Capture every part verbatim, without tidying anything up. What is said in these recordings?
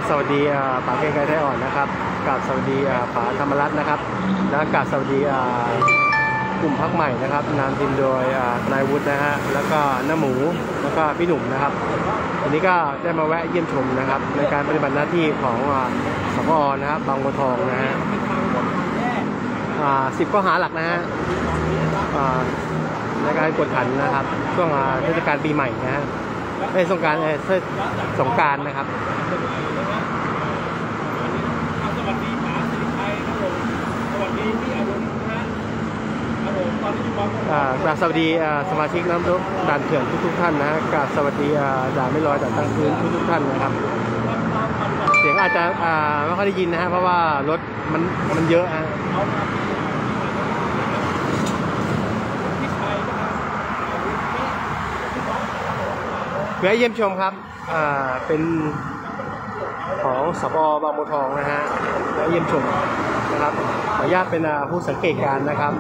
สวัสดีป๋าเกรียงไกรไทยอ่อนนะครับกราบสวัสดีป๋าธรรมรัตน์นะครับและกราบสวัสดีกลุ่มพรรคใหม่นะครับนำทีมโดยนายวุฒินะฮะแล้วก็น้าหมูแล้วก็พี่หนุ่มนะครับวันนี้ก็ได้มาแวะเยี่ยมชมนะครับในการปฏิบัติหน้าที่ของสปอนะครับบางบัวทองนะฮะสิบข้อหาหลักนะฮะในการกวดขันนะครับช่วงเทศกาลปีใหม่นะฮะในสงกรานต์สงกรานต์นะครับสวัสดีป๋าสิริชัยครับผมสวัสดีพี่อรุณนะครับผมตอนนี้อยู่บางบัวทองกราบสวัสดีสมาชิกน้ำรบด่านเถื่อนทุกๆท่านนะฮะกราบสวัสดีด่านไม่ลอยด่านตั้งพื้นทุกๆท่านนะครับเสียงอาจจะไม่ค่อยได้ยินนะฮะเพราะว่ารถมันมันเยอะฮะแวะเยี่ยมชมครับอ่าเป็นของสปบางบัวทองนะฮะแวะเยี่ยมชมนะครับขออนุญาตเป็นผู้สังเกตการณ์นะครับ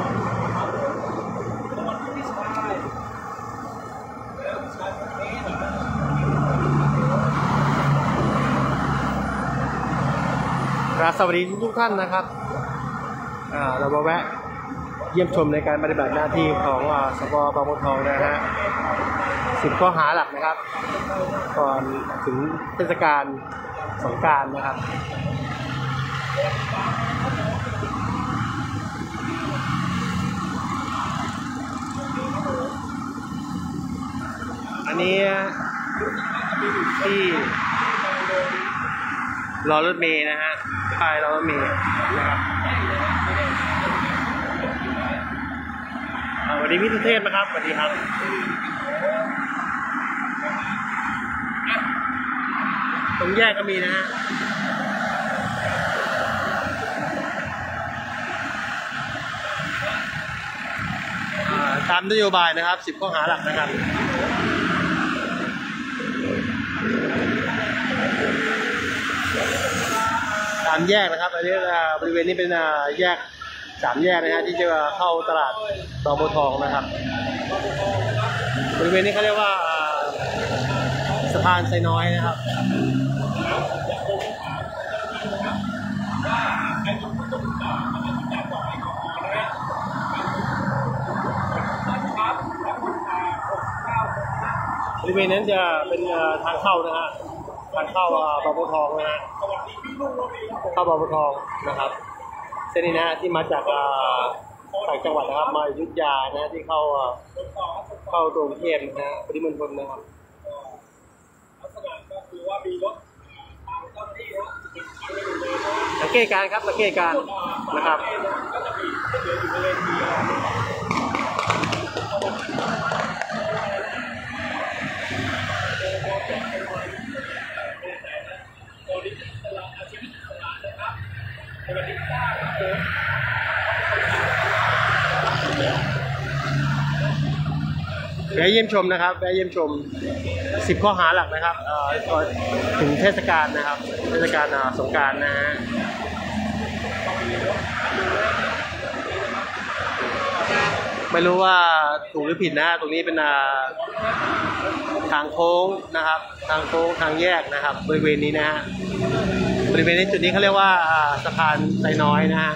สวัสดีทุกท่านนะครับอ่าเรามาแวะเยี่ยมชมในการปฏิบัติหน้าที่ของสปบางบัวทองนะฮะสิบข้อหาหลักนะครับก่อนถึงเทศกาลสงกรานต์นะครับอันนี้ที่รอรถเมล์นะฮะป้ายรอรถเมล์นะครับสวัสดีพี่สุเทพนะครับสวัสดีครับตรงแยกก็มีนะฮะตามนโยบายนะครับสิบข้อหาหลักนะครับตามแยกนะครับอันนี้บริเวณนี้เป็นแยกสามแยกนะฮะที่จะเข้าตลาดบางบัวทองนะครับบริเวณนี้เขาเรียกว่าสะพานไซน้อยนะครับบริเวณนั้นจะเป็นทางเข้านะฮะทางเข้าบางบัวทองนะฮะเข้าบางบัวทองนะครับเส้นนี้นะที่มาจากต่างจังหวัดนะครับมาอยุธยานะที่เข้าเข้ากรุงเทพนะฮะปริมณฑลนะครับลักษณะก็คือว่ามีรถทางเจ้าหน้าที่นะสังเกตการครับสังเกตการนะครับก็จะมีเหลืออยู่บริเวณนี้แวะเยี่ยมชมนะครับแวะเยี่ยมชมสิบข้อหาหลักนะครับถึงเทศกาลนะครับเทศกาลสงกรานต์นะฮะไม่รู้ว่าถูกหรือผิดนะตรงนี้เป็นทางโค้งนะครับทางโค้งทางแยกนะครับบริเวณนี้นะฮะบริเวณนี้จุดนี้เขาเรียกว่าสะพานไซน้อยนะฮะ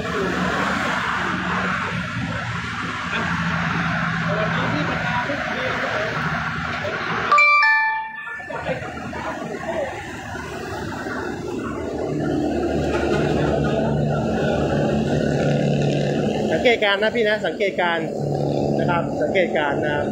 สังเกตการนะพี่นะสังเกตการนะครับสังเกตการนะครับ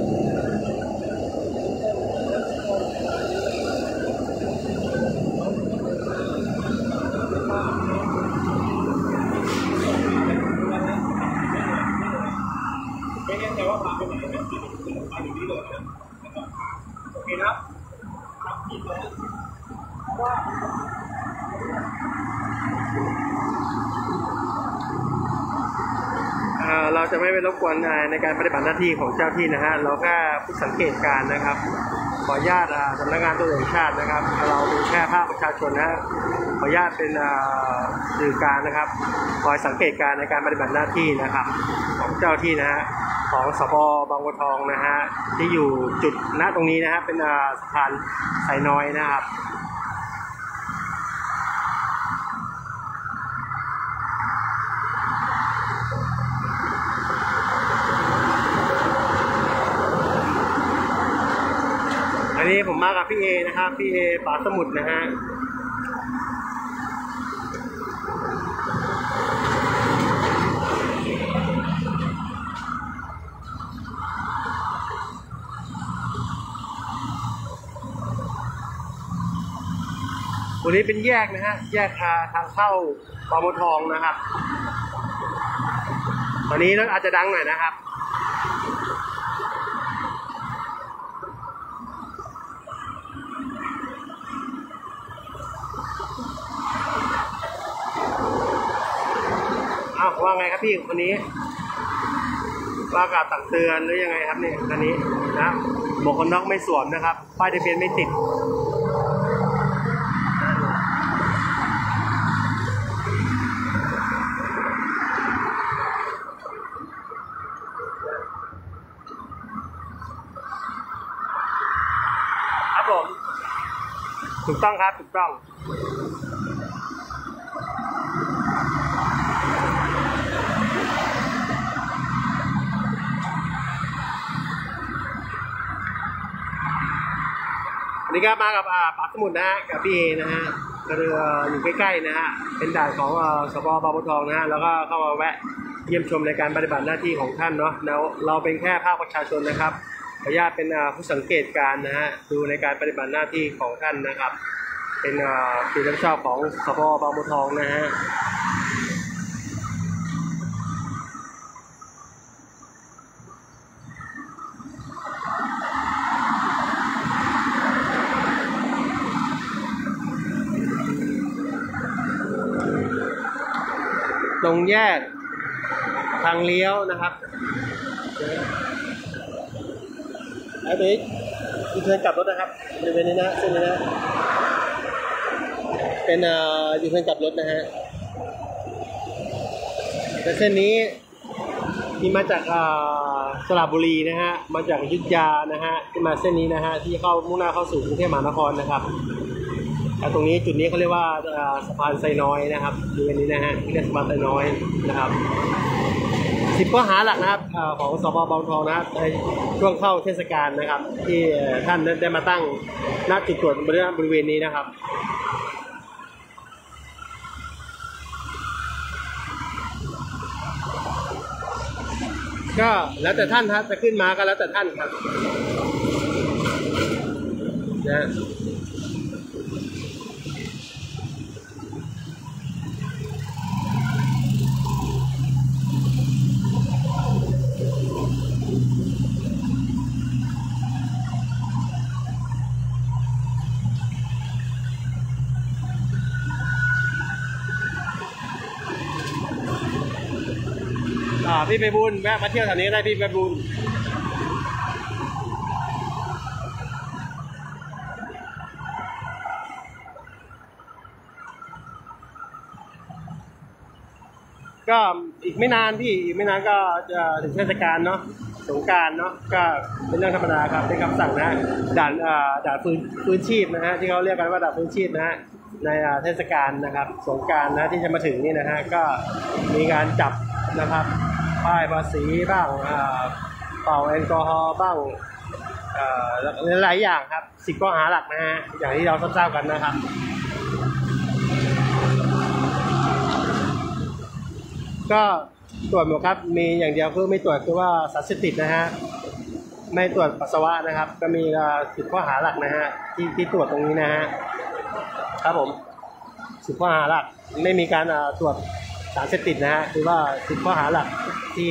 ไม่แน่ใจว่าพาไปไหนนะไปอยู่นี่เลยนะโอเคครับครับพี่เลยว่าเราจะไม่ไปรบกวนในการปฏิบัติหน้าที่ของเจ้าที่นะฮะเราแค่ผู้สังเกตการนะครับขออนุญาตสำนักงานตำรวจแห่งชาตินะครับเราเป็นแค่ภาคประชาชนนะฮะขออนุญาตเป็นสื่อกลางนะครับคอยสังเกตการในการปฏิบัติหน้าที่นะครับของเจ้าที่นะฮะของสปบางบัวทองนะฮะที่อยู่จุดณตรงนี้นะฮะเป็นสะพานไซน้อยนะครับผมมากับพี่เอนะครับพี่เอป่าสมุทรนะฮะวันนี้เป็นแยกนะฮะแยกทางเข้าบางบัวทองนะครับตอนนี้รถอาจจะดังหน่อยนะครับอ้าวว่าไงครับพี่คนนี้ว่ากล่าวตักเตือนหรือยังไงครับเนี่ยคันนี้นะหมวกกันน็อกไม่สวมนะครับป้ายทะเบียนไม่ติดครับผมถูกต้องครับถูกต้องวันนี้ก็มากับป่าสมุทรนะฮะกับพี่เอนะฮะก็เรืออยู่ใกล้ๆนะฮะเป็นด่านของสปบางบัวทองนะฮะแล้วก็เข้ามาแวะเยี่ยมชมในการปฏิบัติหน้าที่ของท่านเนาะแล้วเราเป็นแค่ภาคประชาชนนะครับขออนุญาตเป็นผู้สังเกตการนะฮะดูในการปฏิบัติหน้าที่ของท่านนะครับเป็นผู้รับผิดชอบของสปบางบัวทองนะฮะตรงแยกทางเลี้ยวนะครับไอ้บิ๊กยูเทิร์นกลับรถนะครับบริเวณนี้นะเส้นนี้นะเป็นอ่ายูเทิร์นกลับรถนะฮะแต่เส้นนี้ที่มาจากอ่าสระบุรีนะฮะมาจากอยุธยานะฮะที่มาเส้นนี้นะฮะที่เข้ามุ่งหน้าเข้าสู่กรุงเทพมหานครนะครับตรงนี้จุดนี้เขาเรียกว่าสะพานไซน้อยนะครับบริเวณนี้นะฮะที่เรียกสะพานไซน้อยนะครับสิบข้อหาหลักนะครับของสปบางบัวทองนะครับในช่วงเข้าเทศกาลนะครับที่ท่านได้มาตั้งณจุดตรวจบริเวณนี้นะครับก็แล้วแต่ท่านครับจะขึ้นมาก็แล้วแต่ท่านครับนะพี่ไปบุญแวะมาเที่ยวแถวนี้ได้พี่ไปบุญก็อีกไม่นานพี่อีกไม่นานก็จะถึงเทศกาลเนาะสงกรานต์เนาะก็เป็นเรื่องธรรมดาครับเป็นคำสั่งนะด่านด่านฟื้นฟื้นชีพนะฮะที่เขาเรียกกันว่าด่านฟื้นชีพนะฮะในเทศกาลนะครับสงกรานต์นะที่จะมาถึงนี่นะฮะก็มีการจับนะครับป้ายภาษีบ้างเป่าแอลกอฮอล์บ้างหลายอย่างครับสิบข้อหาหลักนะฮะอย่างที่เราทราบกันนะครับก็ตรวจหมดครับมีอย่างเดียวคือไม่ตรวจคือว่าสารเสพติดนะฮะไม่ตรวจปัสสาวะนะครับก็มีสิบข้อหาหลักนะฮะที่ที่ตรวจตรงนี้นะฮะครับผมสิบข้อหาหลักไม่มีการตรวจสารเสพติดนะฮะคือว่าสิบข้อหาหลักที่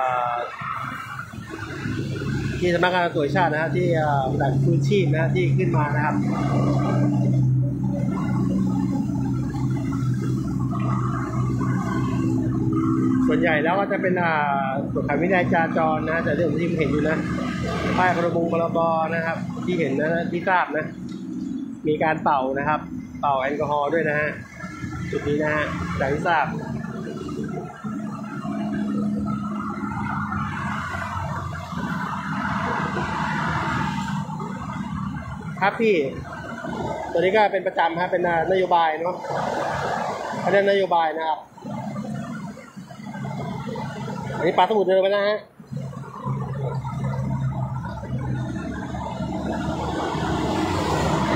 ที่สำนักงานตรวจชาตินะฮะที่ด่านฟื้นชีพนะที่ขึ้นมานะครับส่วนใหญ่แล้วก็จะเป็นตรวจขันวินัยจราจรนะแต่เรื่องที่ผมเห็นอยู่นะป้ายพรบพรบนะครับที่เห็นนะที่ทราบนะมีการเป่านะครับเป่าแอลกอฮอล์ด้วยนะฮะจุดนี้นะฮะจากที่ทราบครับพี่ตัวนี้ก็เป็นประจำครับเป็นนโยบายเนาะเขาเรียกนโยบายนะครับอันนี้ปลาสมุทรเดินไปนะฮะ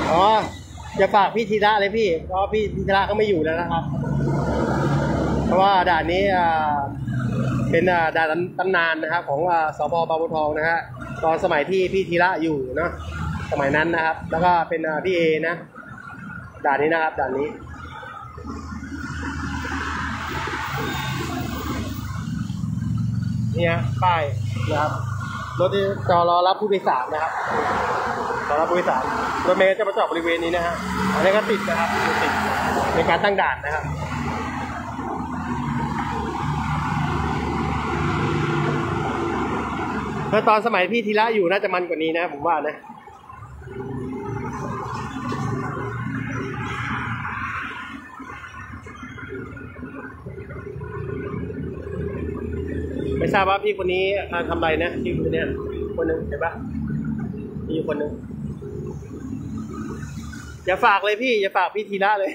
อ๋อจะฝากพี่ธีระเลยพี่เพราะพี่ธีระเขาไม่อยู่แล้วนะครับเพราะว่าด่านนี้อ่าเป็นอ่าด่านตำนานนะครับของอ่าสพบางบัวทองนะฮะตอนสมัยที่พี่ธีระอยู่เนาะสมัยนั้นนะครับแล้วก็เป็นอ่าพี่เอนะด่านนี้นะครับด่านนี้เนี่ยป้ายนะครับรถที่จอรอรับผู้โดยสารนะครับรอรับผู้โดยสารรถเมล์จะมาจอดบริเวณนี้นะฮะอันนี้ก็ติดนะครับติดในการตั้งด่านนะครับเมื่อตอนสมัยพี่ธีระอยู่น่าจะมันกว่านี้นะผมว่านะไม่ทราบว่าพี่คนนี้ทำอะไรนะพี่คนนี้คนหนึ่งเห็นปะมีคนหนึ่งอย่าฝากเลยพี่อย่าฝากพี่ธีระเลย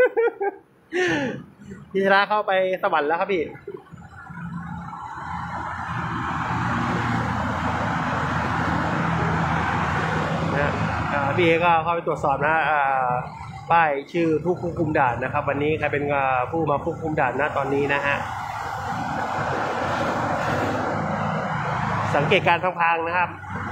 พี่ธีระเข้าไปสวรรค์แล้วครับพี่นะพี่เอก็เข้าไปตรวจสอบนะป้ายชื่อผู้ควบคุมด่านนะครับวันนี้ใครเป็นผู้มาควบคุมด่านนะตอนนี้นะฮะสังเกตการพังๆนะครับ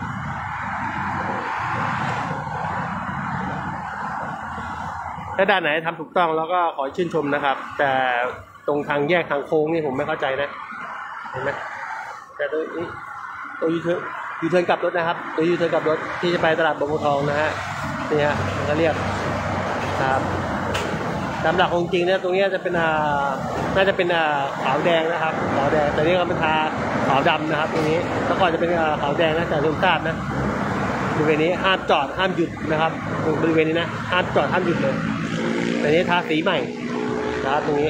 ถ้าด้านไหนทำถูกต้องแล้วก็ขอชื่นชมนะครับแต่ตรงทางแยกทางโค้งนี่ผมไม่เข้าใจนะเห็นไหมแต่ตัวนี้ตัวยูเทิร์นยูเทิร์นกลับรถนะครับตัวยูเทิร์นกลับรถที่จะไปตลาดบางบัวทองนะฮะนี่ฮะมันก็เรียกครับตามหลักของจริงเนี่ยตรงนี้จะเป็นอ่าน่าจะเป็นอ่าขาวแดงนะครับขาวแดงแต่นี่ก็เป็นทาขาวดำนะครับตรงนี้แล้วก็จะเป็นอ่าขาวแดงนะแต่ทุกทราบนะบริเวณนี้ห้ามจอดห้ามหยุดนะครับตรงบริเวณนี้นะห้ามจอดห้ามหยุดเลยแต่นี้ทาสีใหม่นะครับตรงนี้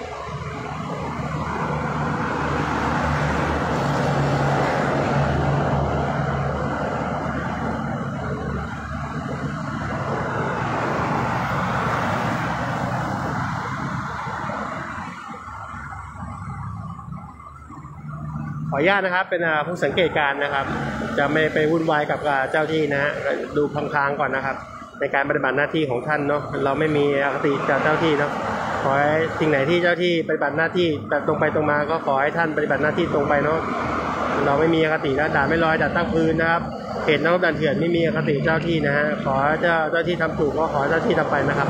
ขออนุญาตนะครับเป็นผู้สังเกตการนะครับจะไม่ไปวุ่นวายกับเจ้าที่นะฮะดูพลางๆก่อนนะครับในการปฏิบัติหน้าที่ของท่านเนาะเราไม่มีอคติกับเจ้าที่เนาะขอให้สิ่งไหนที่เจ้าที่ปฏิบัติหน้าที่แต่ตรงไปตรงมาก็ขอให้ท่านปฏิบัติหน้าที่ตรงไปเนาะเราไม่มีอคตินะด่านไม่ลอยด่านตั้งพื้นนะครับเหตุนักรบด่านเถื่อนไม่มีอคติเจ้าที่นะฮะขอเจ้าเจ้าที่ทำถูกก็ขอเจ้าที่ทำไปนะครับ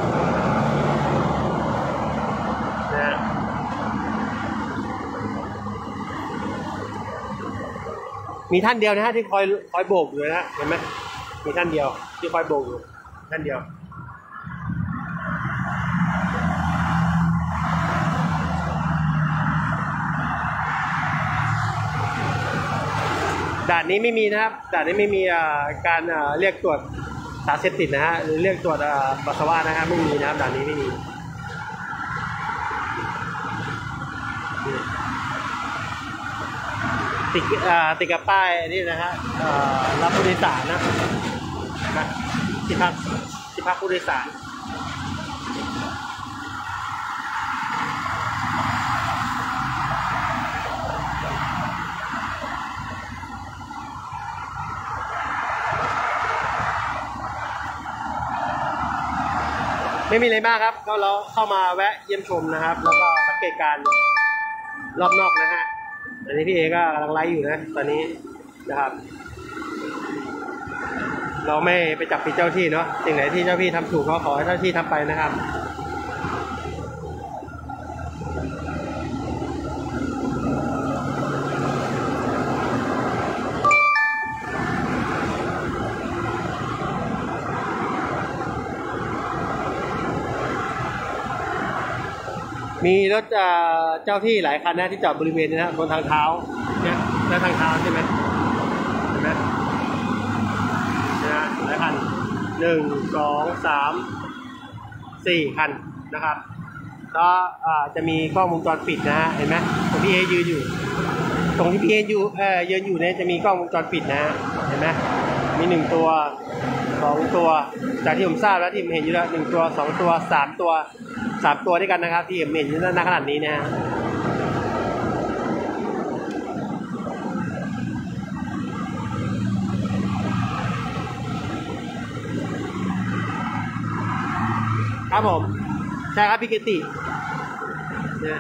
นะมีท่านเดียวนะฮะที่คอยคอยโบกอยู่นะเห็นไหมมีท่านเดียวที่คอยโบกอยู่ท่านเดียวด่านนี้ไม่มีนะครับด่านนี้ไม่มีการเรียกตรวจสารเสพติดนะฮะหรือเรียกตรวจปัสสาวะนะฮะไม่มีนะครับด่านนี้ไม่มีติดติดกับป้ายนี่นะฮะรับผู้โดยสารนะที่พักที่พักผู้โดยสารไม่มีอะไรมากครับก็เราเข้ามาแวะเยี่ยมชมนะครับแล้วก็สังเกตการรอบนอกนะฮะตอนนี้พี่เอก็กำลังไลฟ์อยู่นะตอนนี้นะครับเราไม่ไปจับผิดเจ้าที่เนาะสิ่งไหนที่เจ้าที่ทำถูกก็ขอให้เจ้าที่ทำไปนะครับมีรถเจ้าที่หลายคันนะที่จอดบริเวณนี้นะบนทางเท้าเนี่ยและทางเท้าใช่ไหมเห็นไหมนะหลายคันหนึ่งสองสามสี่คันนะครับก็จะมีกล้องวงจรปิดนะฮะเห็นไหมตรงที่เอยืนอยู่ตรงที่พี่เออยู่เออยืนอยู่เนี่ยจะมีกล้องวงจรปิดนะเห็นไหมมีหนึ่งตัวสองตัวจากที่ผมทราบแล้วที่ผมเห็นอยู่แล้วหนึ่งตัวสองตัวสามตัวสามตัวด้วยกันนะครับที่ผมเห็นอยู่ณขนาดนี้นะครับผมใช่ครับพี่เกติเนี่ย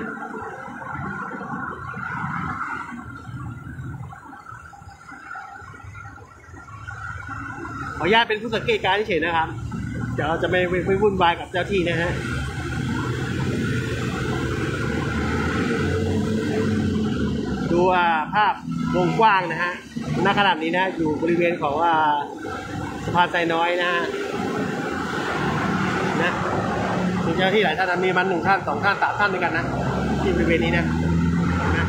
ขออนุญาตเป็นผู้สังเกตการณ์เฉยๆนะครับเดี๋ยวเราจะไม่ไม่วุ่นวายกับเจ้าที่นะฮะดูภาพวงกว้างนะฮะณขณะนี้นะอยู่บริเวณของสะพานไซน้อยนะฮะนะมีเจ้าที่หลายท่านมีมันหนึ่งท่านสองท่านสามท่านด้วยกันนะที่บริเวณนี้นะนะ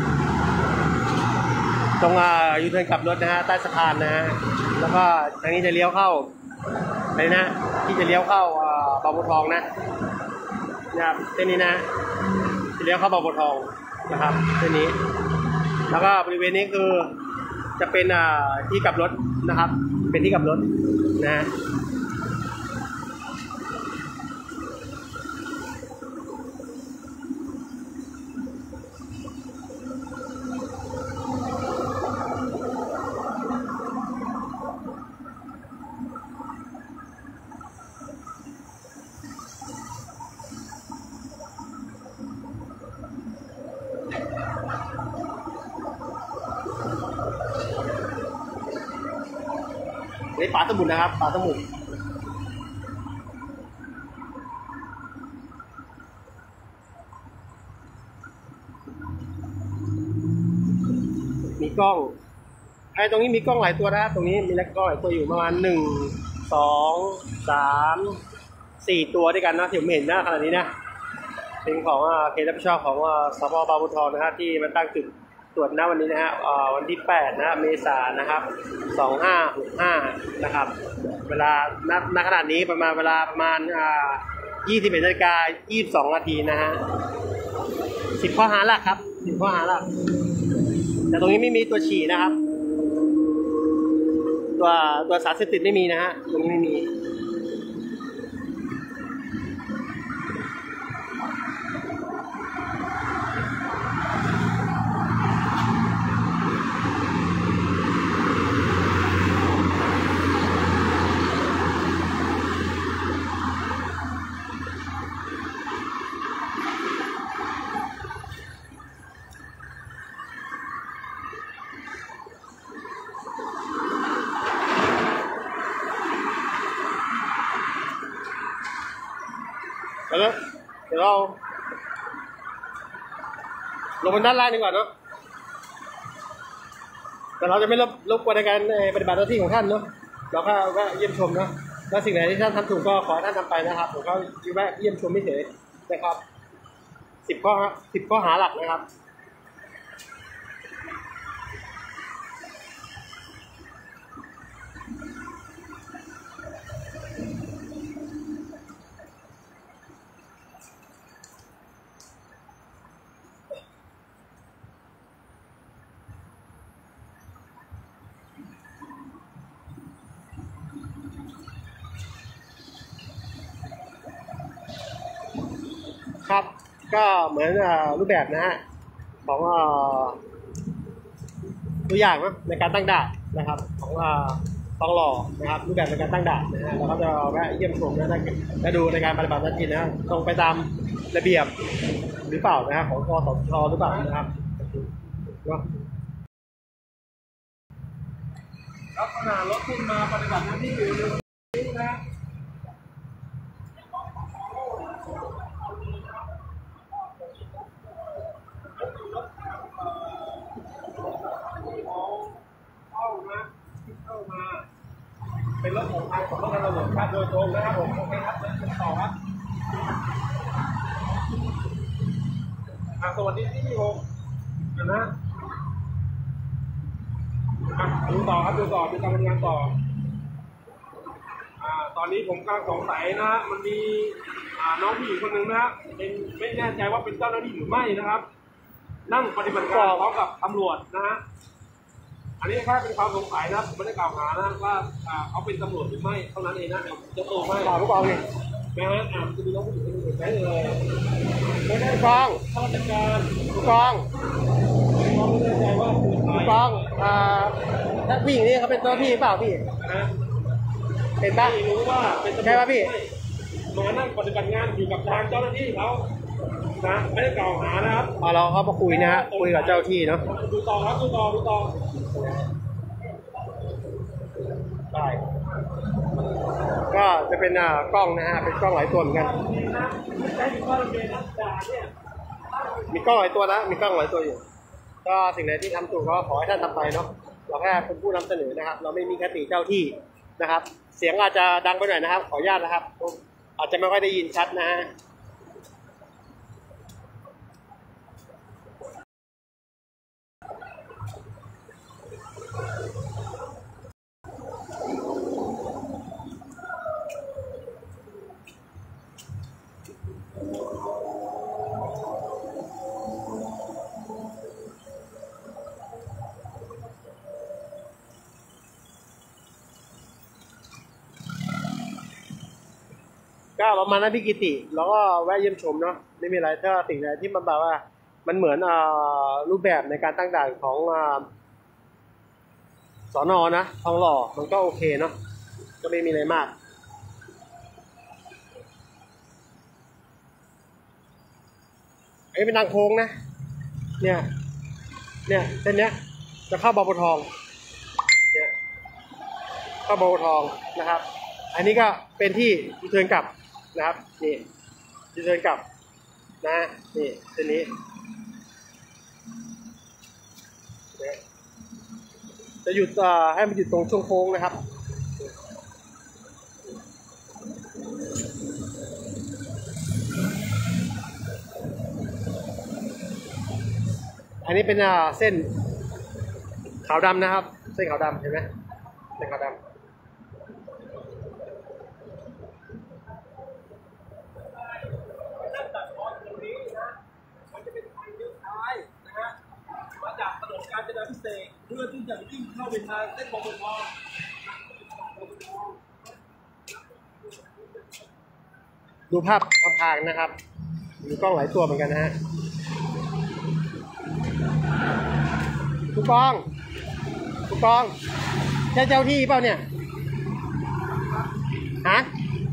ตรงยูเทิร์นกลับรถนะฮะใต้สะพานนะฮะแล้วก็ทางนี้จะเลี้ยวเข้าไปนะที่จะเลี้ยวเข้าบางบัวทองนะนะครับเส้นนี้นะจะเลี้ยวเข้าบางบัวทองนะครับเส้นนี้แล้วก็บริเวณนี้คือจะเป็นที่กลับรถนะครับเป็นที่กลับรถนะฮะนี่ป่าสมุทรนะครับป่าสมุทรมีกล้องไอ้ตรงนี้มีกล้องหลายตัวนะตรงนี้มีกล้องหลายตัวอยู่ประมาณหนึ่งสองสามสี่ตัวด้วยกันนะที่ผมเห็นนะขณะนี้นะเป็นของเขตรับผิดชอบของสพบางบัวทองนะครับที่มันตั้งจุดตรวจณวันนี้นะฮะวันที่แปดนะเมษายนนะครับสองห้าหกห้านะครับเวลานับณขณะนี้ประมาณเวลาประมาณอ่ายี่สิบเอ็ดนาฬิกายี่สิบสองนาทีนะฮะสิบข้อหาหลักครับสิบข้อหาหลักแต่ตรงนี้ไม่มีตัวฉี่นะครับตัวตัวสารเสพติดไม่มีนะฮะตรงนี้ไม่มีแล้วเดี๋ยวเราลงบนด้านล่างดีกว่าเนาะแต่เราจะไม่รบรบกวนในการปฏิบัติหน้าที่ของท่านเนาะเราก็แวะเยี่ยมชมเนาะแล้วสิ่งไหนที่ท่านทำถูกก็ขอท่านทำไปนะครับผมก็แวะเยี่ยมชมไม่เฉยนะครับสิบข้อสิบข้อหาหลักนะครับครับก็เหมือนรูปแบบนะฮะของตัวอย่างนะในการตั้งด่านนะครับของทองหล่อนะครับรูปแบบในการตั้งด่านนะฮะเราก็จะแวะเยี่ยมชมนะและดูในการปฏิบัติหน้าที่นะตรงไปตามระเบียบหรือเปล่านะฮะของกสทช.หรือเปล่านะครับลักษณะรถขึ้นมาปฏิบัติหน้าที่อยู่นี่นะเป็นรถของทางของทางตำรวจครับโดยตรงนะครับผมโอเคครับเดินต่อครับสวัสดีที่ผมนะดูต่อครับดูต่อดูการทำงานต่ออ่าตอนนี้ผมกำลังสงสัยนะมันมีอ่าน้องผู้หญิงคนหนึ่งนะครับเป็นไม่แน่ใจว่าเป็นเจ้าหน้าที่หรือไม่นะครับนั่งปฏิบัติการพร้อมกับตำรวจนะฮะอันนี้แค่เป็นความสงสัยนะผมไม่ได้กล่าวหานะว่าเขาเป็นตำรวจหรือไม่เท่านั้นเองนะเดี๋ยวจะโตไม่ต่อผู้กองนี่นะฮะอ่าจะมีน้องผู้หญิงคนหนึ่งใช้เลยไม่ได้ผู้กองข้าราชการผู้กองไม่แน่ใจว่าผู้กองอ่าถ้าผู้หญิงนี่เขาเป็นเจ้าหน้าที่เปล่าพี่เป็นป่ะรู้ว่าเป็นใช่ป่ะพี่มานั่งปฏิบัติงานอยู่กับทางเจ้าหน้าที่เขานะไม่ได้กล่าวหานะครับพอเราเข้ามาคุยนะฮะคุยกับเจ้าที่เนาะดูต่อครับดูต่อดูต่อได้ก็จะเป็นอ่ากล้องนะฮะเป็นกล้องหลายตัวเหมือนกันมีกล้องหลายตัวนะมีกล้องหลายตัวอยู่ก็สิ่งไหนที่ทำถูกก็ขอให้ท่านทำไปเนาะเราแค่เป็นผู้นำเสนอนะครับ เราไม่มีคติเจ้าที่นะครับ เสียงอาจจะดังไปหน่อยนะครับขออนุญาตนะครับอาจจะไม่ค่อยได้ยินชัดนะฮะก็ประมาณนั้นพี่กิติแล้วก็แวะเยี่ยมชมเนาะไม่มีอะไรถ้าสิ่งไหนที่มันแบบว่ามันเหมือนอ่ารูปแบบในการตั้งด่านของอ่าสน.นะทองหล่อมันก็โอเคเนาะก็ไม่มีอะไรมากไอ้เป็นทางโค้งนะเนี่ยเนี่ยเส้นเนี้ยจะเข้าบางบัวทองเนี่ยเข้าบางบัวทองนะครับอันนี้ก็เป็นที่ยูเทิร์นกลับนะครับนี่ยูเทิร์นกลับนะนี่เส้นนี้จะหยุดอ่าให้มันหยุดตรงช่วงโค้งนะครับอันนี้เป็นอ่าเส้นขาวดำนะครับเส้นขาวดำเห็นไหมเส้นขาวดำเพื่อที่จะวิ่งเข้าไปทางเส้นบางบัวทองดูภาพทางนะครับมีกล้องหลายตัวเหมือนกันนะฮะทุกกล้องทุกกล้องใช่เจ้าที่เปล่าเนี่ยฮะ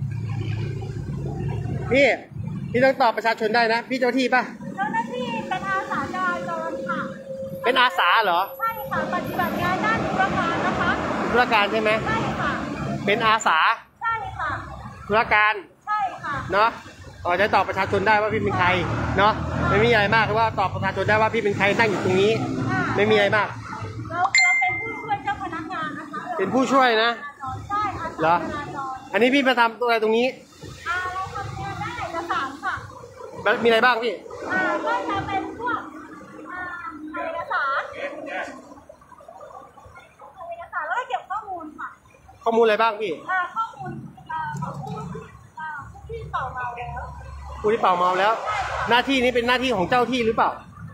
พี่พี่ต้องตอบประชาชนได้นะพี่เจ้าที่ป่ะเจ้าหน้าที่เป็นอาสาจราจรค่ะเป็นอาสาเหรอใช่ค่ะปฏิบัติงานด้านธุรการนะคะธุรการใช่ไหมใช่ค่ะเป็นอาสาใช่ค่ะธุรการใช่ค่ะเนาะอ๋อจะตอบประชาชนได้ว่าพี่เป็นใครเนาะไม่มีอะไรมากคือว่าตอบประชาชนได้ว่าพี่เป็นใครนั่งอยู่ตรงนี้ไม่มีอะไรมากเราเราเป็นผู้ช่วยเจ้าพนักงานนะคะเป็นผู้ช่วยนะใช่อาสาเหรออันนี้พี่มาทำตัวอะไรตรงนี้อ่าเราทำงานด้านเอกสารค่ะมีอะไรบ้างพี่อ่าก็จะเป็นพวกอ่าเอกสารเอกสารแล้วก็เก็บข้อมูลค่ะข้อมูลอะไรบ้างพี่อ่าข้อมูลอ่าของผู้อ่าผู้ที่เป่าเมาแล้วผู้ที่เป่าเมาแล้วหน้าที่นี้เป็นหน้าที่ของเจ้าที่หรือเปล่า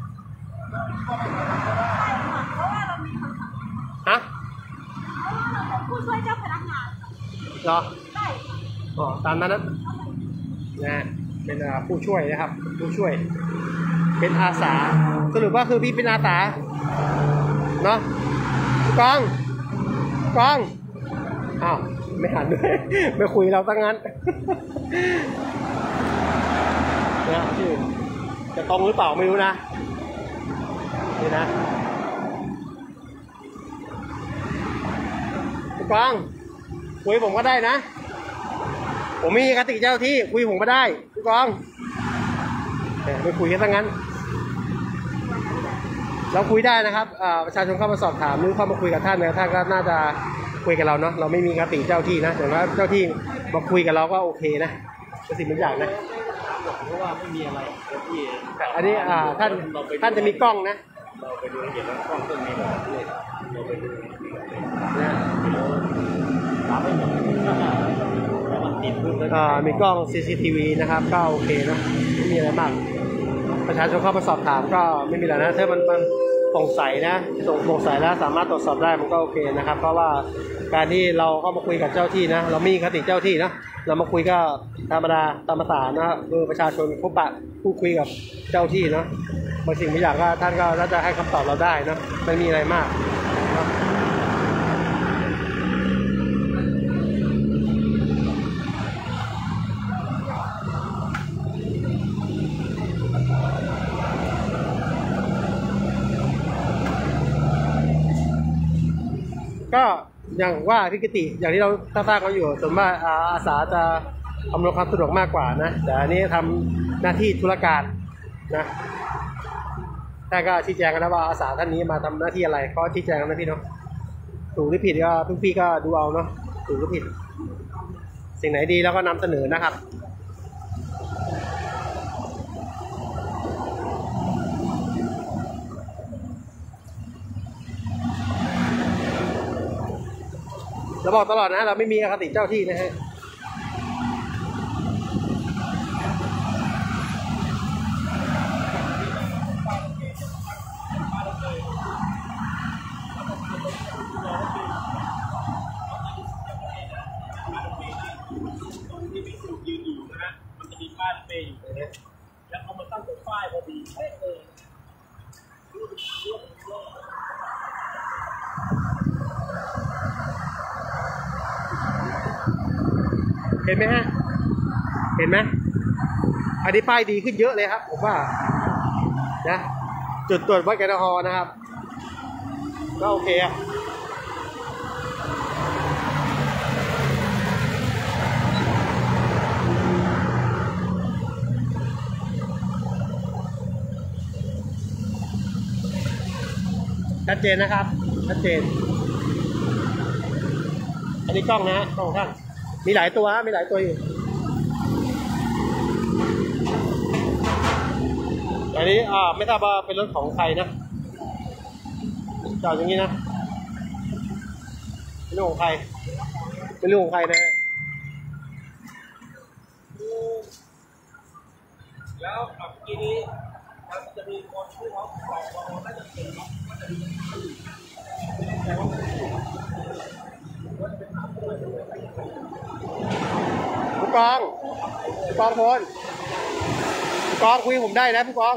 เพราะว่าเรามีคำสั่งฮะเพราะว่าเราเป็นผู้ช่วยเจ้าพนักงานเหรอใช่อ๋อตามนั้นนะนะเป็นผู้ช่วยนะครับผู้ช่วยเป็นอาสาสรุปว่าคือพี่เป็นอาสาเนาะกองกองอ้าวไม่หันด้วยไม่คุยเราตั้งงั้นนะพี่จะตรงหรือเปล่าไม่รู้นะนี่นะกองคุยผมก็ได้นะผมมีคติเจ้าที่คุยผมก็ได้ทุกกองไม่คุยกันตั้งงั้นเราคุยได้นะครับประชาชนเข้ามาสอบถามหรือเข้ามาคุยกับท่านนะท่านก็น่าจะคุยกับเราเนาะเราไม่มีคติเจ้าที่นะแต่ว่าเจ้าที่มาคุยกับเราก็โอเคนะเป็นสิ่งบางอย่างนะเพราะว่าไม่มีอะไรที่อันนี้ท่านท่านจะมีกล้องนะเราไปดูเห็นแล้วกล้องต้นนี้เราไปดูนะถามไม่หมดมีกล้อง ซี ซี ที วี นะครับก็โอเคนะไม่มีอะไรมากประชาชนเข้ามาสอบถามก็ไม่มีอะไรนะถ้ามันมันโปร่งใสนะโปร่งใสแล้วสามารถตรวจสอบได้มันก็โอเคนะครับเพราะว่าการที่เราเข้ามาคุยกับเจ้าที่นะเรามีคติเจ้าที่นะเรามาคุยก็ธรรมดาตามภาษานะคือประชาชนพบปะพูดคุยกับเจ้าที่เนาะบางสิ่งบางอย่างก็ท่านก็น่าจะให้คำตอบเราได้นะไม่มีอะไรมากนะก็อย่างว่าพิกติอย่างที่เราทราบๆกันอยู่ส่วนมากอาสาจะอำนวยความสะดวกมากกว่านะแต่อันนี้ทำหน้าที่ธุรการนะแต่ก็ชี้แจงกันนะว่าอาสาท่านนี้มาทำหน้าที่อะไรเขาชี้แจงกันนะพี่เนาะถูกหรือผิดก็พี่พี่ก็ดูเอาเนาะถูกหรือผิดสิ่งไหนดีแล้วก็นำเสนอนะครับเราบอกตลอดนะเราไม่มีอคติเจ้าที่นะฮะยืนอยู่นะฮะมันจะมีป้ายรถเมล์อยู่นะฮะแล้วเขามาตั้งตรงป้ายพอดีเป๊ะเลยเห็นไหมฮะเห็นไหมอันนี้ป้ายดีขึ้นเยอะเลยครับผมว่านะจุดตรวจวัดแอลกอฮอล์นะครับก็โอเคอะชัดเจนนะครับชัดเจนอันนี้กล้องนะฮะกล้องท่านมีหลายตัวมีหลายตัวอยู่อันนี้อ่าไม่ทราบว่าเป็นรถของใครนะจอดอย่างนี้นะไม่รู้ของใครไม่รู้ของใครนะฮะแล้วเมื่อกี้นี้มันจะมีคนที่เขาบอกว่าน่าจะเป็นเนาะว่าจะมีแต่ว่าผู้กองผู้กองพลผู้กองคุยผมได้นะผู้กอง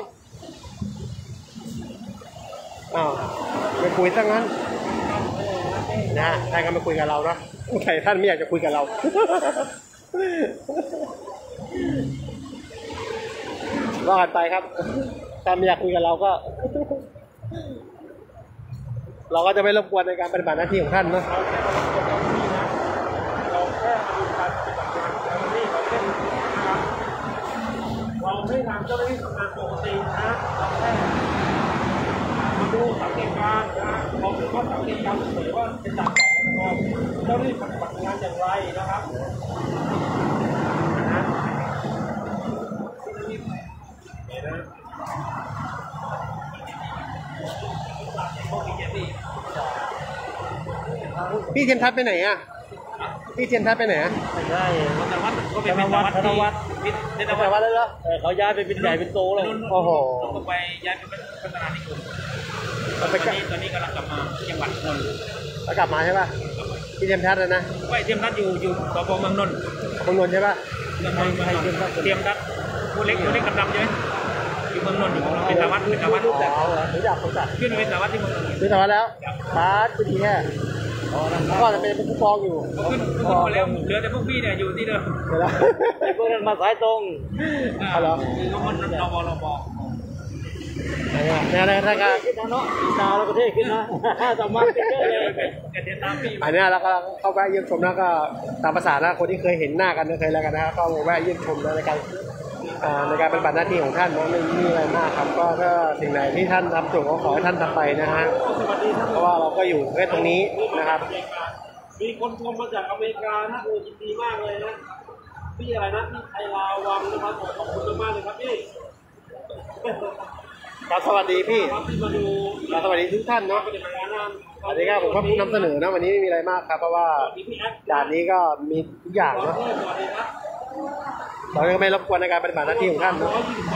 อ้าวไม่คุยซะงั้นนะท่านก็ไม่คุยกับเราเนาะใครท่านไม่อยากจะคุยกับเราว่ากันไปครับถ้าไม่อยากคุยกับเราก็เราก็จะไม่รบกวนในการปฏิบัติหน้าที่ของท่านเนาะเราแค่มาดูการปฏิบัติงานเจ้าหน้าที่เราแค่นะครับเราไม่ทำเจ้าหน้าที่ทำงานปกตินะเราแค่มาดูสังเกตการณ์นะเราคือว่าสังเกตการณ์เฉยว่าเป็นจากของเจ้าหน้าที่ปฏิบัติงานอย่างไรนะครับนะพี่เทียนทัศน์ไปไหนอ่ะพี่เทียนทัศน์ไปไหนอ่ะไม่ใช่ธนวัฒน์ก็เป็นธนวัฒน์ธนวัฒน์ธนวัฒน์เลยเหรอเขาย้ายไปเป็นใหญ่เป็นโตเลยโอ้โหลงไปย้ายไปเป็นพัฒนานิคมตอนนี้ตอนนี้กำลังกลับมาจังหวัดนนท์แล้วกลับมาใช่ป่ะพี่เทียนทัศน์เลยนะไม่เทียมทัศน์อยู่อยู่สพเมืองนนท์เมืองนนท์ใช่ป่ะเทียมทัศน์ผู้เล็กผู้เล็กดำๆใช่ไหมอยู่เมืองนนท์อยู่เป็นธนวัฒน์เป็นธนวัฒน์รู้จักรู้จักรู้จักขึ้นเป็นธนวัฒน์ที่เมืองนนท์เป็นธนวัฒน์แล้วบาสคือดีแค่ก็จะเป็นผู้กองอยู่ขึ้นขึ้นมาแล้วเหลือแต่พวกพี่เนี่ยอยู่ที่เดิมไอ้พวกนั้นมาสายตรงเอาเหรอคือเขามันรอบรอบเนี่ยเนี่ยเนี่ยถ้าการขึ้นนะเนาะตาเราประเทศขึ้นนะสามารถขึ้นได้เลยกระเด็นตามพี่อันนี้เราก็เข้าแวะเยี่ยมชมแล้วก็ตามภาษานะคนที่เคยเห็นหน้ากันเคยแล้วกันนะครับก็แวะเยี่ยมชมในการในการปฏิบัติหน้าที่ของท่านนะไม่มีอะไรมากครับก็ถ้าสิ่งไหนที่ท่านทำถูกก็ขอให้ท่านทำไปนะฮะเพราะว่าเราก็อยู่แค่ตรงนี้นะครับมีคนชมมาจากอเมริกานะโอ้ยินดีมากเลยนะพี่อะไรนะพี่ไทยลาววังนะครับขอบคุณมากเลยครับพี่ครับสวัสดีพี่มาดูสวัสดีทุกท่านเนาะอันนี้ก็ผมก็นำเสนอนะวันนี้ไม่มีอะไรมากครับเพราะว่าด่านนี้ก็มีทุกอย่างเนาะเราก็ไม่รบกวนในการปฏิบัติหน้าที่ของท่าน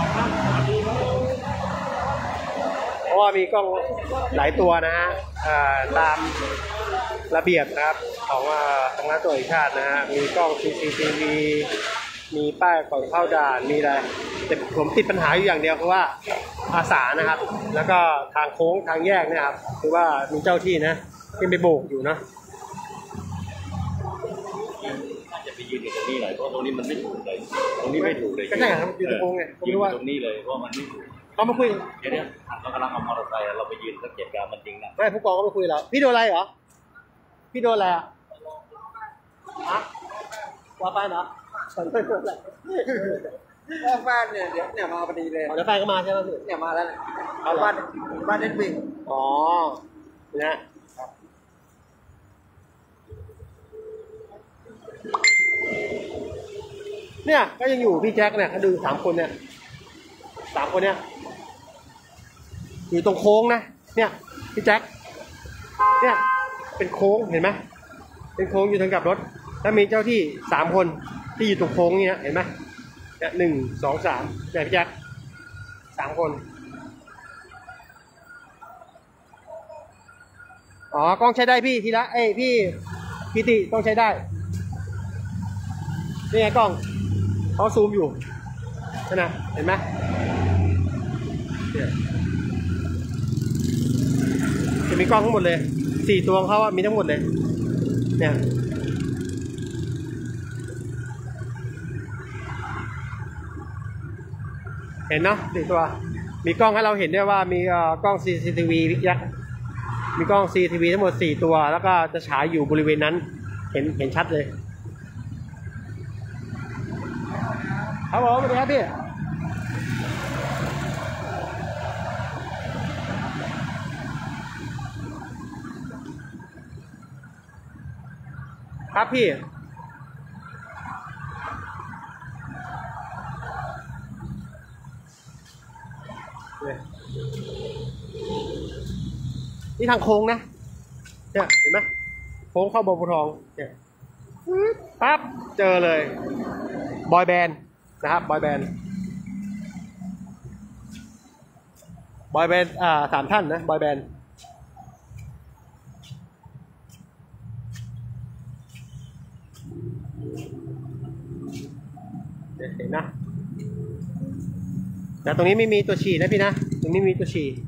เพราะว่ามีกล้องหลายตัวนะฮะตามระเบียบนะครับของทางราชตำรวจแห่งชาตินะฮะมีกล้อง ซี ซี ที วี มีป้ายก่อนเข้าด่านมีอะไรแต่ผมติดปัญหาอยู่อย่างเดียวคือว่าอาสานะครับแล้วก็ทางโค้งทางแยกเนี่ยครับคือว่ามีเจ้าที่นะที่ไปโบกอยู่นะจะไปยืนอยู่ตรงนี้หน่อยเพราะตรงนี้มันไม่ถูกเลยตรงนี้ไม่ถูกเลยก็ใช่ครับยืนตรงโค้งไงยืนตรงนี้เลยเพราะมันไม่ถูกเขามาคุยเดี๋ยวเรากำลังเอามอเตอร์ไซค์เราไปยืนสังเกตการณ์มันจริงนะไม่ผู้กองก็มาคุยแล้วพี่โดนอะไรเหรอพี่โดนอะไรอ่ะฮะว่าไปเนาะไม่โดนอะไรก็แฟนเนี่ยเดี๋ยวเนี่ยมาพอดีเลยอ๋อเดี๋ยวแฟนก็มาใช่ไหมพี่เนี่ยมาแล้วเนี่ยเอาเหรอบ้านบ้านเน็ตวิ่งอ๋อเนี่ยเนี่ยก็ยังอยู่พี่แจ็คเนี่ยเขาดูสามคนเนี่ยสามคนเนี่ยอยู่ตรงโค้งนะเนี่ยพี่แจ็คเนี่ยเป็นโค้งเห็นไหมเป็นโค้งอยู่ทางกลับรถแล้วมีเจ้าที่สามคนที่อยู่ตรงโค้งนี่นะเห็นไหมเนี่ยหนึ่งสองสามเนี่ยพี่แจ็คสามคนอ๋อกล้องใช้ได้พี่ทีละเอ้ยพี่พี่ติต้องใช้ได้นี่ไงกล้องเขาซูมอยู่นั่นนะเห็นไหมเนี่ยจะมีกล้องทั้งหมดเลยสี่ตัวของเขาอะมีทั้งหมดเลยเนี่ยเห็นเนาะสี่ตัวมีกล้องให้เราเห็นด้วยว่ามีกล้อง ซี ซี ที วี ยักษ์มีกล้อง ซี ซี ที วี ทั้งหมดสี่ตัวแล้วก็จะฉายอยู่บริเวณนั้นเห็นเห็นชัดเลยครับผมสวัสดีครับพี่ครับพี่นี่ทางโค้งนะเนี่ยเห็นไหมโค้งเข้าบางบัวทองเนี่ยปั๊บเจอเลยบอยแบนด์นะครับบอยแบนด์บอยแบนด์อ่าสามท่านนะบอยแบนด์เห็นนะแต่ตรงนี้ไม่มีตัวฉี่นะพี่นะตรงนี้มีตัวฉี่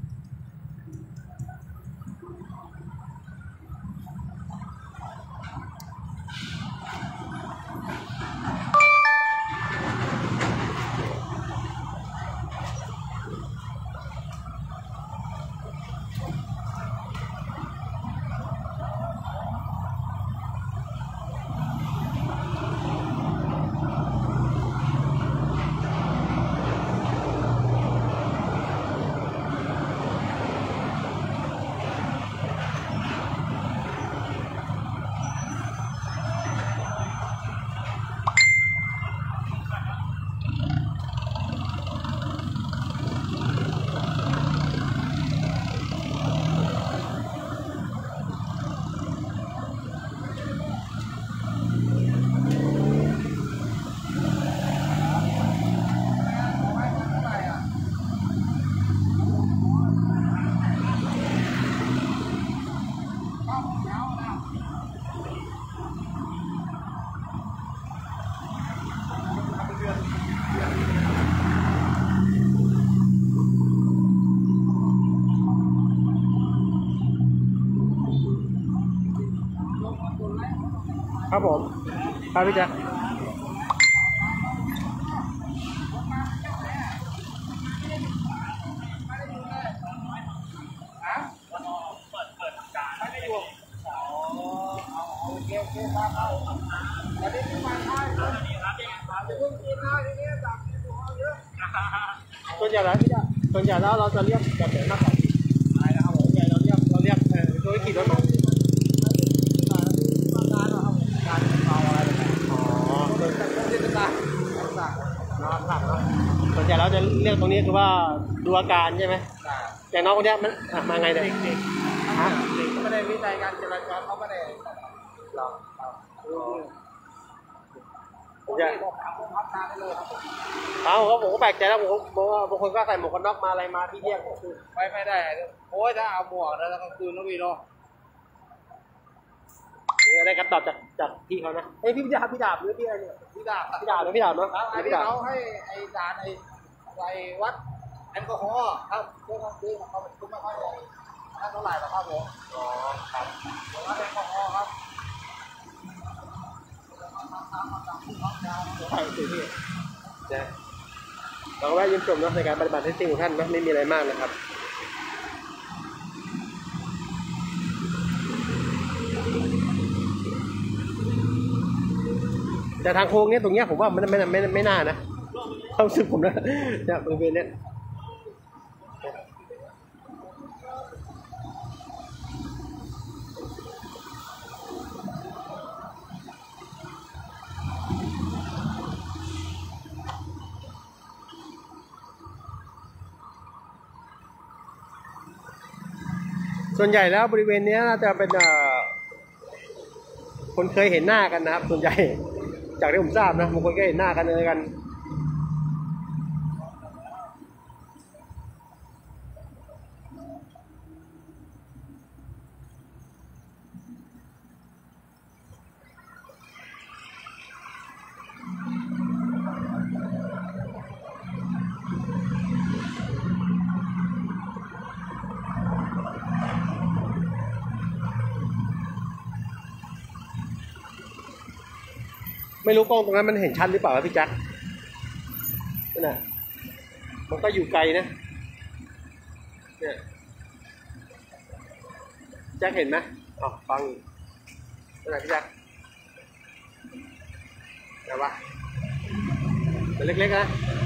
ครับผมครับพี่แจ๊คส่วนใหญ่แล้วพี่ส่วนใหญ่แล้วเราจะเรียกแบบไหนมากกว่าอะไรนะครับผมส่วนใหญ่เราเรียกเราเรียกเออโดยขี่รถมาการเมาอะไรแบบนี้อ๋อโดยการเรียกต่างต่างๆนะครับต่างเนาะส่วนใหญ่เราจะเรียกตรงนี้คือว่าดูอาการใช่ไหมอย่างน้องคนนี้มันมาไงเนี่ยเด็กๆฮะเด็กก็ไม่ได้วิจัยการจราจรเขาไม่ได้หรอกครับผมจะเอาเขาผมก็แปลกใจแล้วผมบอกว่าบางคนก็ใส่หมวกกันน็อกมาอะไรมาที่เรียกไม่ไม่ได้โอ้ยถ้าเอาหมวกแล้วกลางคืนนะพี่เนาะได้คำตอบจากจากพี่เขานะเฮ้ยพี่ดาบพี่ดาบหรือพี่อะไรเนี่ยพี่ดาบพี่ดาบหรือพี่ดาบเนาะพี่ดาบเขาให้ไอ้ด่านไอ้ไอ้วัดแอลกอฮอล์ครับเพื่อเขาซื้อเขาเป็นคุ้มไม่ค่อยเลยถ้าเท่าไหร่หรอกครับผมอ๋อครับวัดแอลกอฮอล์ครับใช่สิพี่นะเราก็แวะเยี่ยมชมนะในการปฏิบัติที่จริงของท่านนะไม่มีอะไรมากนะครับแต่ทางโค้งเนี้ยตรงเนี้ยผมว่ามันไม่ไม่ไม่ไม่น่านะความรู้สึกผมนะเนี่ยบริเวณเนี้ยส่วนใหญ่แล้วบริเวณนี้น่าจะเป็นคนเคยเห็นหน้ากันนะครับส่วนใหญ่จากที่ผมทราบนะบางคนก็เห็นหน้ากันเลยกันไม่รู้กล้องตรงนั้นมันเห็นชัดหรือเปล่าครับพี่แจ็คนั่นน่ะมันก็อยู่ไกลนะเนี่ยแจ็คเห็นไหมอ๋อฟังนั่นแหละพี่แจ็คเห็นปะมันเล็กๆนะ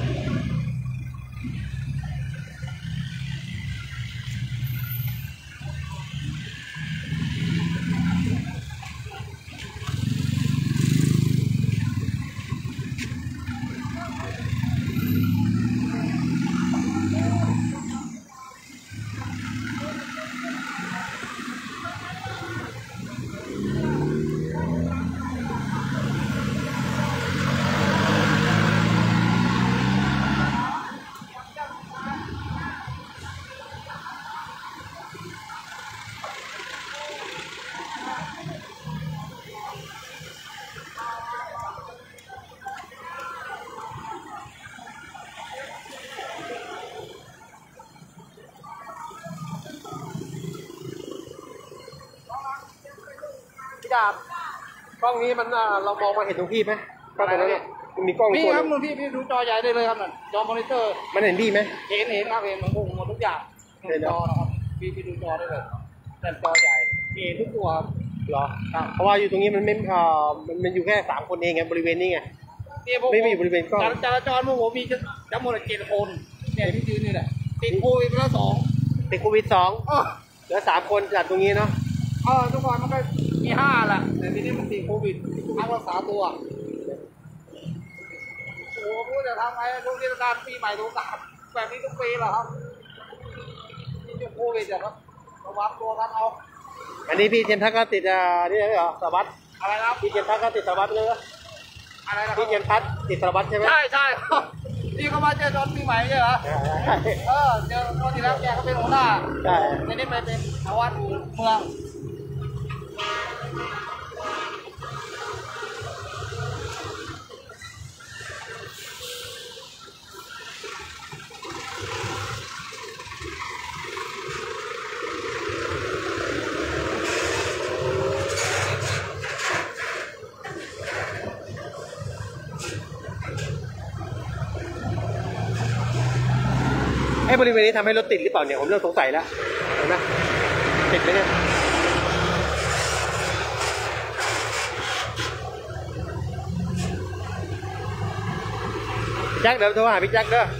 กล้องนี้มันเรามองมาเห็นตรงพี่ไหมกล้องตรงนั้นมันมีกล้องพี่ตัวครับมึงพี่พี่ดูจอใหญ่ได้เลยครับนั่นจอมอนิเตอร์มันเห็นพี่ไหมเห็นเห็นครับเห็นมันพุ่งหมดทุกอย่างจอนะครับพี่พี่ดูจอได้เลยแต่จอใหญ่เห็นทุกตัวเหรอเพราะว่าอยู่ตรงนี้มันไม่เอ่อมันมันอยู่แค่สามคนเองไงบริเวณนี้ไงไม่มีบริเวณกล้องจราจรพวกผมมีจำนวนเจ็ดคนเนี่ยที่ยืนนี่แหละติดโควิดแล้วสองติดโควิดสองเหลือสามคนจากตรงนี้เนาะเออทุกคนมันก็มีห้าแหละแต่ทีนี้มันติดโควิดพักรักษาตัวโอ้โหพูดจะทำไงทุกเทศกาลปีใหม่ทุกการแบบนี้ทุกปีเหรอครับที่โควิดจะครับระวังตัวกันเอาอันนี้พี่เทียนทักก็ติดอ่านี่เหรอสวัสดิ์อะไรครับพี่เทียนทักก็ติดสวัสดิ์เลยอะไรนะพี่เทียนทักติดสวัสดิ์ใช่ไหมใช่ใช่ที่เขามาเจอตอนปีใหม่ใช่เหรอเออเจอตอนที่แล้วแกเขาเป็นหัวหน้าใช่ในนี้ไปเป็นสวัสดิ์เมืองไอ้บริเวณนี้ทำให้รถติดหรือเปล่าเนี่ยผมเริ่มสงสัยแล้วเห็นไหมติดไหมเนี่ยแจ็คเดี๋ยวโทรหาพี่แจ็คเด้อ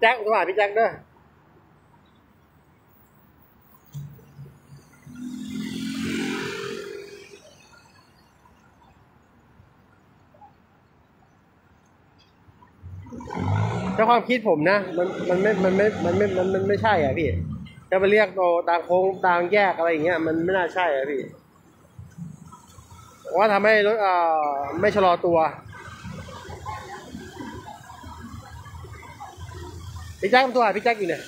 แจ็คโทรหาพี่แจ็คด้วยถ้าความคิดผมนะมันมันไม่มันไม่มันไม่มันมันไม่ใช่อ่ะพี่จะไปเรียกโตตางโค้งตางแยกอะไรอย่างเงี้ยมันไม่น่าใช่อ่ะพี่ว่าทำให้รถอ่าไม่ชะลอตัวพี่แจ็คตัวพี่แจ็คอยู่เนี่ย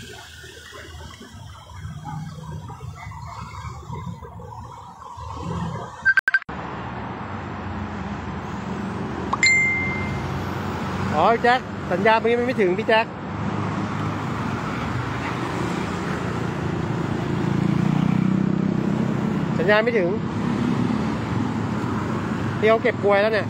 อ๋อแจ็คสัญญาณตรงนี้มันไม่ถึงพี่แจ็คสัญญาณไม่ถึงที่เขาเก็บกลวยแล้วเนี่ย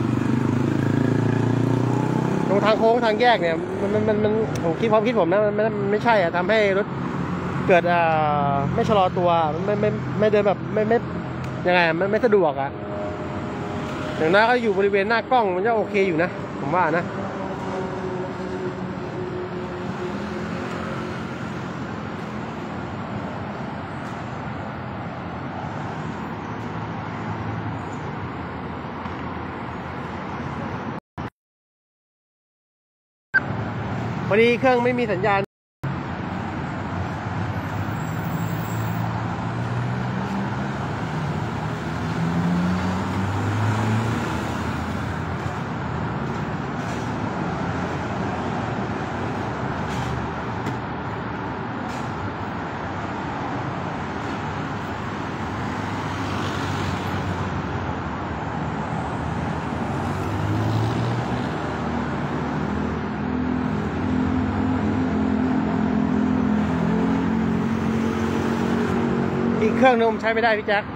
ตรงทางโค้งทางแยกเนี่ยมันมันมันมันผมคิดความคิดผมนะมันไม่ไม่ใช่อ่ะทำให้รถเกิดอ่าไม่ชะลอตัวไม่ไม่ไม่เดินแบบไม่ไม่ยังไงมันไม่สะดวกอ่ะอย่างนั้นก็อยู่บริเวณหน้ากล้องมันจะโอเคอยู่นะผมว่านะพอดีเครื่องไม่มีสัญญาณอีกเครื่องนึงใช้ไม่ได้พี่แจ็ค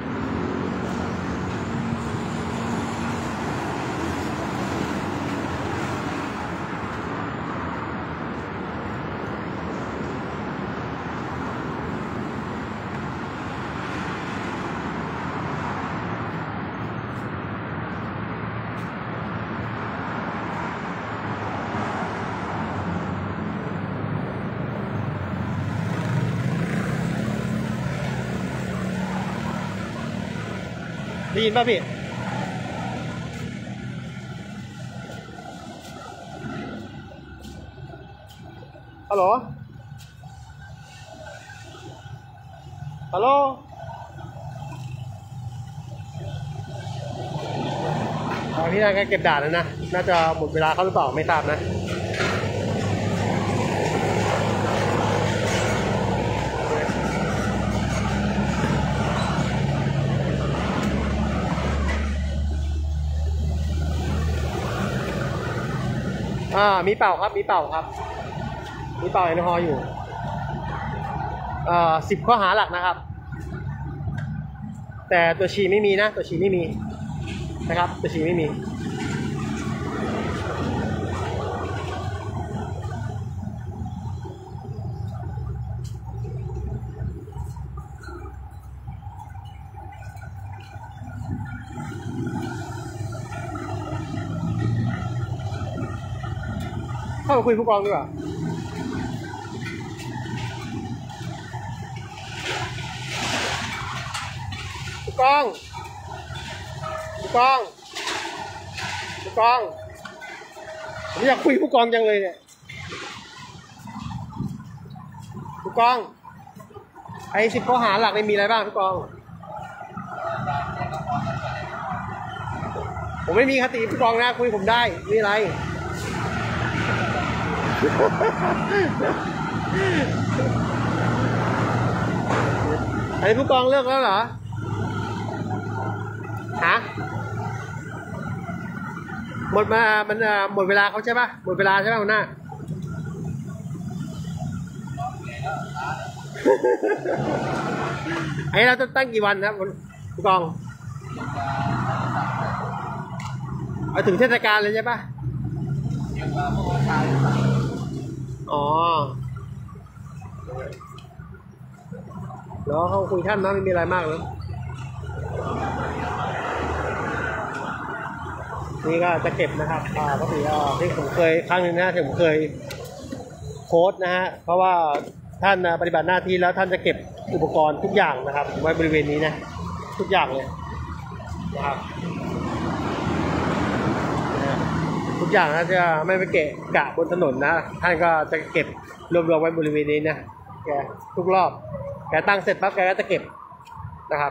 ได้ยินป่ะพี่ฮัลโหลฮัลโหลพี่นายก็เก็บด่านแล้วนะน่าจะหมดเวลาเขาหรือเปล่าไม่ทราบนะอ่ามีเป่าครับมีเป่าครับมีเป่าแอลกอฮอล์อยู่เอ่อสิบข้อหาหลักนะครับแต่ตัวฉี่ไม่มีนะตัวฉี่ไม่มีนะครับตัวฉี่ไม่มีเข้ามาคุยผู้กองดีกว่าผู้กองผู้กองผู้กองผมอยากคุยผู้กองจังเลยเนี่ยผู้กองไอ้สิบข้อหาหลักนี่มีอะไรบ้างผู้กองผมไม่มีคติผู้กองนะคุยผมได้มีอะไรไอ้ผู้กองเลิกแล้วเหรอฮะหมดมามันหมดเวลาเขาใช่ปะหมดเวลาใช่ปะหัวหน้าไอ้เราจะตั้งกี่วันครับผู้กองเอาถึงเทศกาลเลยใช่ปะอ๋อแล้วเขาคุยท่านนะไม่มีอะไรมากเลยนี่ก็จะเก็บนะครับอ่าปกติอ่าที่ผมเคยครั้งหนึ่งนะที่ผมเคยโค้ดนะฮะเพราะว่าท่านปฏิบัติหน้าที่แล้วท่านจะเก็บอุปกรณ์ทุกอย่างนะครับไว้บริเวณนี้นะทุกอย่างเลยนะครับทุกอย่างนะจะไม่ไปเกะกะบนถนนนะท่านก็จะเก็บรวบรวมไว้บริเวณนี้นะแกทุกรอบแกตั้งเสร็จปั๊บแกก็จะเก็บนะครับ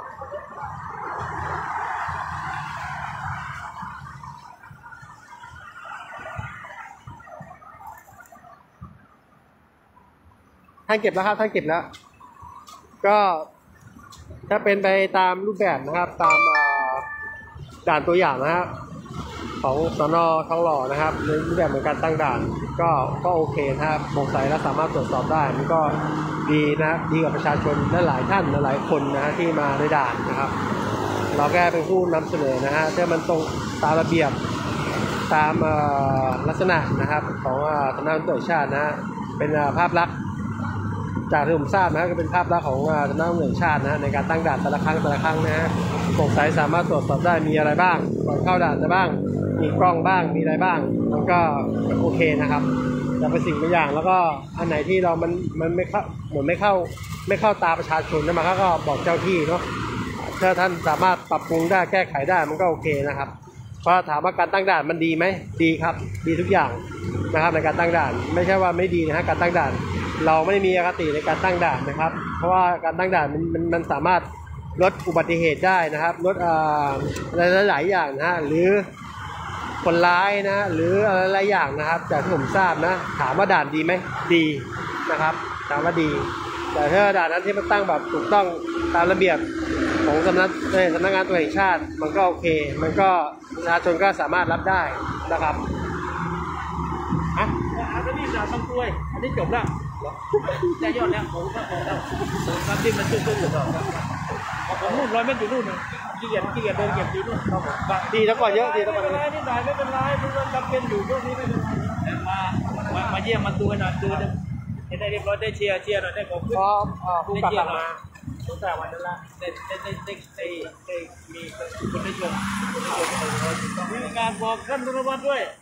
ท่านเก็บแล้วครับท่านเก็บแล้วก็ถ้าเป็นไปตามรูปแบบนะครับตามด่านตัวอย่างนะครับของสน.ทองหล่อนะครับในรูปแบบเหมือนการตั้งด่านก็ก็โอเคนะครับโปร่งใสและสามารถตรวจสอบได้มันก็ดีนะดีกับประชาชนและหลายท่านหลายคนนะฮะที่มาในด่านนะครับเราแค่เป็นผู้นำเสนอนะฮะถ้ามันตรงตามระเบียบตามลักษณะนะครับของสำนักงานตำรวจแห่งชาตินะฮะเป็นภาพลักษณ์จากที่ผมทราบนะก็เป็นภาพลักษณ์ของสำนักงานตำรวจแห่งชาตินะในการตั้งด่านแต่ละครั้งแต่ละครั้งนะฮะโปร่งใสสามารถตรวจสอบได้มีอะไรบ้างก่อนเข้าด่านได้บ้างมีกล้องบ้างมีอะไรบ้างมันก็โอเคนะครับแต่เป็นสิ่งบางอย่างแล้วก็อันไหนที่เรามันมันไม่เข้าเหมือนไม่เข้าไม่เข้าตาประชาชนนะมันก็บอกเจ้าที่เนาะถ้าท่านสามารถปรับปรุงได้แก้ไขได้มันก็โอเคนะครับเพราะถามว่าการตั้งด่านมันดีไหมดีครับดีทุกอย่างนะครับในการตั้งด่านไม่ใช่ว่าไม่ดีนะฮะการตั้งด่านเราไม่ได้มีอคติในการตั้งด่านนะครับเพราะว่าการตั้งด่านมันมันมันสามารถลดอุบัติเหตุได้นะครับลดอะไรหลายๆอย่างนะฮะหรือคนร้ายนะหรืออะไรหลายอย่างนะครับจากที่ผมทราบนะถามว่าด่านดีไหมดีนะครับถามว่าดีแต่ถ้าด่านนั้นที่มันตั้งแบบถูกต้องตามระเบียบของสำนักสำนักงานตำรวจแห่งชาติมันก็โอเคมันก็ประชาชนก็สามารถรับได้นะครับอ่ะอันนี้ด่านบางกรวยอันนี้จบแล้วได้ยอดแล้วผมก็พอแล้วครับที่มันตุ้มๆอยู่แล้วผมนู่นร้อยเมตรอยู่นู่นขี้เกียจขี้เกียจเดินเก็บอยู่นู่นครับผมดีแล้วก่อนเยอะดีแล้วก่อนไม่เป็นไรนี่ได้ไม่เป็นไรมันจำเป็นอยู่ช่วงนี้ไม่เป็นไรมามามาเยี่ยมมาดูหน่อยดูได้เรียบร้อยได้เชียร์เชียร์หน่อยได้ขอบคุณพอผู้กลับมาตั้งแต่วันนั้นละได้ได้ได้ได้ได้ได้มีคนได้ชมมีการบอกท่านธนวัฒน์ด้วย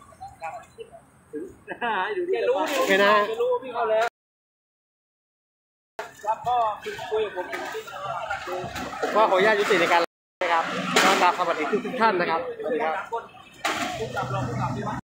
แกรู้แกรู้พี่เขาแล้วครับก็คุยกับผมอยู่ที่ผมก็ขออนุญาตยุติในการนะครับก็กราบสวัสดีทุกท่านนะครับสวัสดีครับ